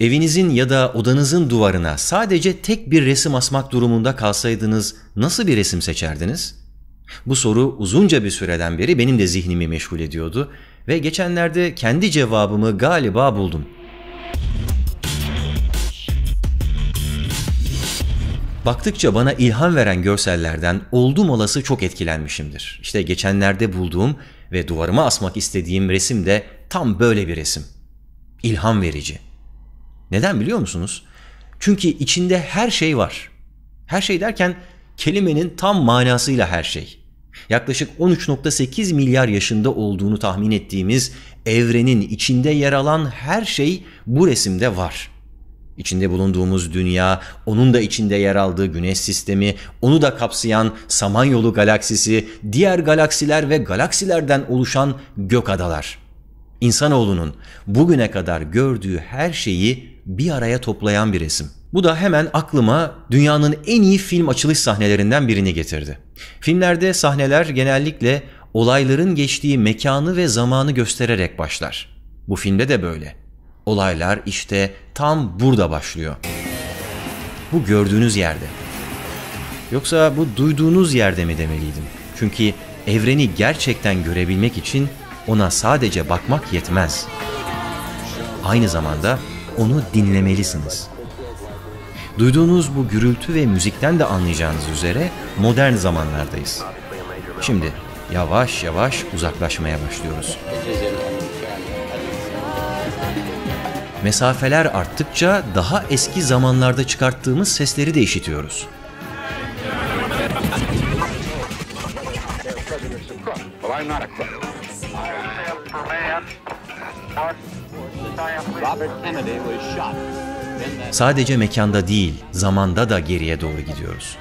Evinizin ya da odanızın duvarına sadece tek bir resim asmak durumunda kalsaydınız nasıl bir resim seçerdiniz? Bu soru uzunca bir süreden beri benim de zihnimi meşgul ediyordu ve geçenlerde kendi cevabımı galiba buldum. Baktıkça bana ilham veren görsellerden oldum olası çok etkilenmişimdir. İşte geçenlerde bulduğum ve duvarıma asmak istediğim resim de tam böyle bir resim. İlham verici. Neden biliyor musunuz? Çünkü içinde her şey var. Her şey derken kelimenin tam manasıyla her şey. Yaklaşık 13.8 milyar yaşında olduğunu tahmin ettiğimiz evrenin içinde yer alan her şey bu resimde var. İçinde bulunduğumuz dünya, onun da içinde yer aldığı güneş sistemi, onu da kapsayan Samanyolu galaksisi, diğer galaksiler ve galaksilerden oluşan gök adalar. İnsanoğlunun bugüne kadar gördüğü her şeyi bir araya toplayan bir resim. Bu da hemen aklıma dünyanın en iyi film açılış sahnelerinden birini getirdi. Filmlerde sahneler genellikle olayların geçtiği mekanı ve zamanı göstererek başlar. Bu filmde de böyle. Olaylar işte tam burada başlıyor. Bu gördüğünüz yerde. Yoksa bu duyduğunuz yerde mi demeliydim? Çünkü evreni gerçekten görebilmek için ona sadece bakmak yetmez. Aynı zamanda onu dinlemelisiniz. Duyduğunuz bu gürültü ve müzikten de anlayacağınız üzere modern zamanlardayız. Şimdi yavaş yavaş uzaklaşmaya başlıyoruz. Mesafeler arttıkça daha eski zamanlarda çıkarttığımız sesleri de işitiyoruz. Sadece mekanda değil, zamanda da geriye doğru gidiyoruz.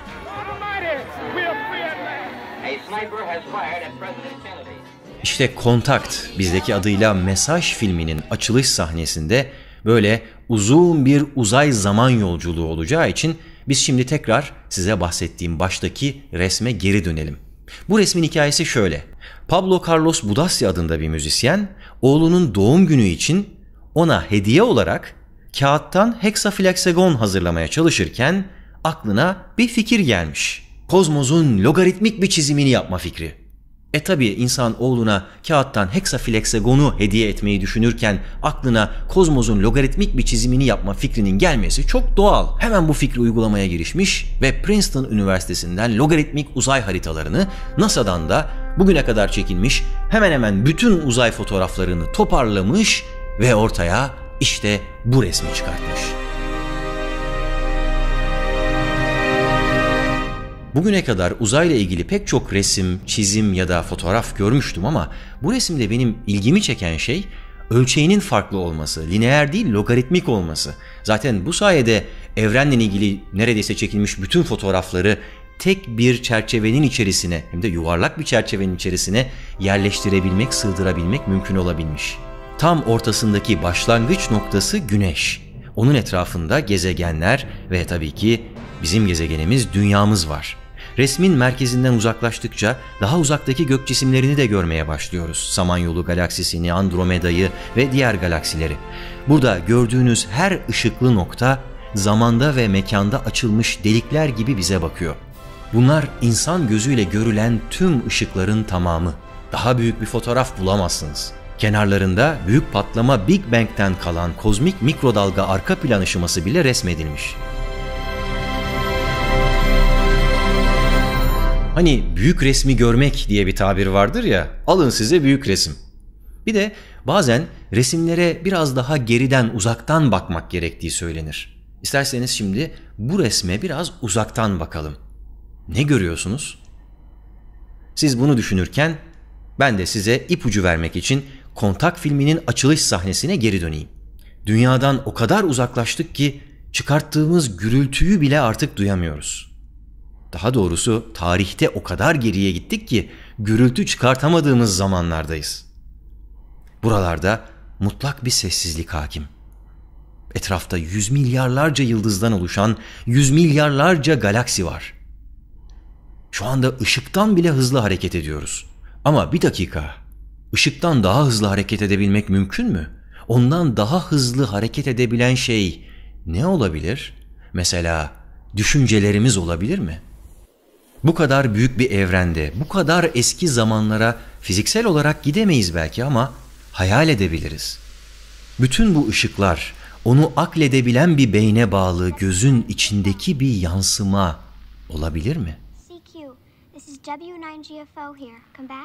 İşte Kontakt, bizdeki adıyla Mesaj filminin açılış sahnesinde böyle uzun bir uzay zaman yolculuğu olacağı için biz şimdi tekrar size bahsettiğim baştaki resme geri dönelim. Bu resmin hikayesi şöyle. Pablo Carlos Budassi adında bir müzisyen, oğlunun doğum günü için ona hediye olarak kağıttan heksafleksagon hazırlamaya çalışırken aklına bir fikir gelmiş. Kozmosun logaritmik bir çizimini yapma fikri. Tabi insan oğluna kağıttan heksafleksagonu hediye etmeyi düşünürken aklına kozmosun logaritmik bir çizimini yapma fikrinin gelmesi çok doğal. Hemen bu fikri uygulamaya girişmiş ve Princeton Üniversitesi'nden logaritmik uzay haritalarını, NASA'dan da bugüne kadar çekilmiş hemen hemen bütün uzay fotoğraflarını toparlamış ve ortaya işte bu resmi çıkartmış. Bugüne kadar uzayla ilgili pek çok resim, çizim ya da fotoğraf görmüştüm ama bu resimde benim ilgimi çeken şey ölçeğinin farklı olması, lineer değil logaritmik olması. Zaten bu sayede evrenle ilgili neredeyse çekilmiş bütün fotoğrafları tek bir çerçevenin içerisine, hem de yuvarlak bir çerçevenin içerisine yerleştirebilmek, sığdırabilmek mümkün olabilmiş. Tam ortasındaki başlangıç noktası Güneş. Onun etrafında gezegenler ve tabii ki bizim gezegenimiz, dünyamız var. Resmin merkezinden uzaklaştıkça daha uzaktaki gök cisimlerini de görmeye başlıyoruz. Samanyolu galaksisini, Andromeda'yı ve diğer galaksileri. Burada gördüğünüz her ışıklı nokta zamanda ve mekanda açılmış delikler gibi bize bakıyor. Bunlar insan gözüyle görülen tüm ışıkların tamamı. Daha büyük bir fotoğraf bulamazsınız. Kenarlarında büyük patlama Big Bang'ten kalan kozmik mikrodalga arka plan ışıması bile resmedilmiş. Hani büyük resmi görmek diye bir tabir vardır ya, alın size büyük resim. Bir de bazen resimlere biraz daha geriden, uzaktan bakmak gerektiği söylenir. İsterseniz şimdi bu resme biraz uzaktan bakalım. Ne görüyorsunuz? Siz bunu düşünürken ben de size ipucu vermek için Kontakt filminin açılış sahnesine geri döneyim. Dünyadan o kadar uzaklaştık ki çıkarttığımız gürültüyü bile artık duyamıyoruz. Daha doğrusu tarihte o kadar geriye gittik ki gürültü çıkartamadığımız zamanlardayız. Buralarda mutlak bir sessizlik hakim. Etrafta yüz milyarlarca yıldızdan oluşan yüz milyarlarca galaksi var. Şu anda ışıktan bile hızlı hareket ediyoruz. Ama bir dakika, ışıktan daha hızlı hareket edebilmek mümkün mü? ondan daha hızlı hareket edebilen şey ne olabilir? Mesela düşüncelerimiz olabilir mi? Bu kadar büyük bir evrende, bu kadar eski zamanlara fiziksel olarak gidemeyiz belki ama hayal edebiliriz. Bütün bu ışıklar, onu akledebilen bir beyne bağlı gözün içindeki bir yansıma olabilir mi? CQ, this is W9GFO here. Come back.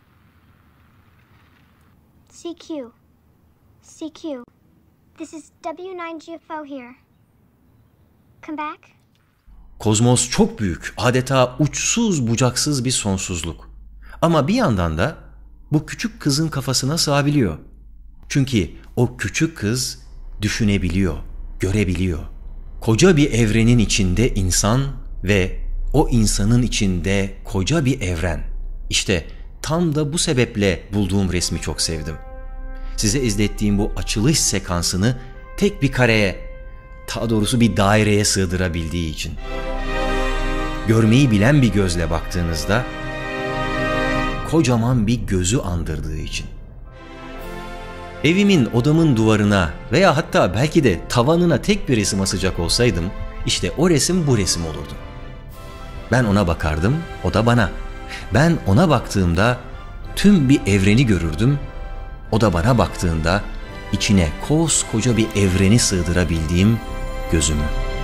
CQ, CQ, this is W9GFO here. Come back. Kozmos çok büyük, adeta uçsuz bucaksız bir sonsuzluk. Ama bir yandan da bu küçük kızın kafasına sığabiliyor. Çünkü o küçük kız düşünebiliyor, görebiliyor. Koca bir evrenin içinde insan ve o insanın içinde koca bir evren. İşte tam da bu sebeple bulduğum resmi çok sevdim. Size izlettiğim bu açılış sekansını tek bir kareye, daha doğrusu bir daireye sığdırabildiği için. Görmeyi bilen bir gözle baktığınızda kocaman bir gözü andırdığı için. Evimin, odamın duvarına veya hatta belki de tavanına tek bir resim asacak olsaydım, işte o resim bu resim olurdu. Ben ona bakardım, o da bana. Ben ona baktığımda tüm bir evreni görürdüm, o da bana baktığında içine koskoca bir evreni sığdırabildiğim gözümü.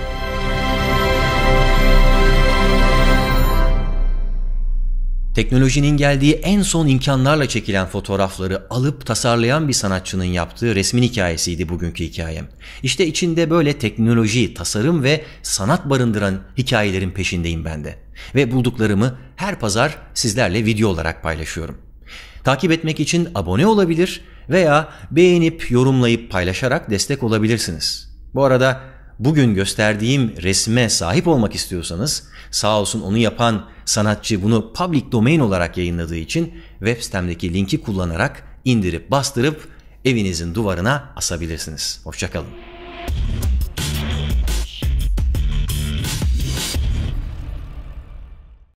Teknolojinin geldiği en son imkanlarla çekilen fotoğrafları alıp tasarlayan bir sanatçının yaptığı resmin hikayesiydi bugünkü hikayem. İşte içinde böyle teknoloji, tasarım ve sanat barındıran hikayelerin peşindeyim ben de. Ve bulduklarımı her pazar sizlerle video olarak paylaşıyorum. Takip etmek için abone olabilir veya beğenip, yorumlayıp, paylaşarak destek olabilirsiniz. Bu arada bugün gösterdiğim resme sahip olmak istiyorsanız, sağ olsun onu yapan sanatçı bunu public domain olarak yayınladığı için web sitemdeki linki kullanarak indirip bastırıp evinizin duvarına asabilirsiniz. Hoşça kalın.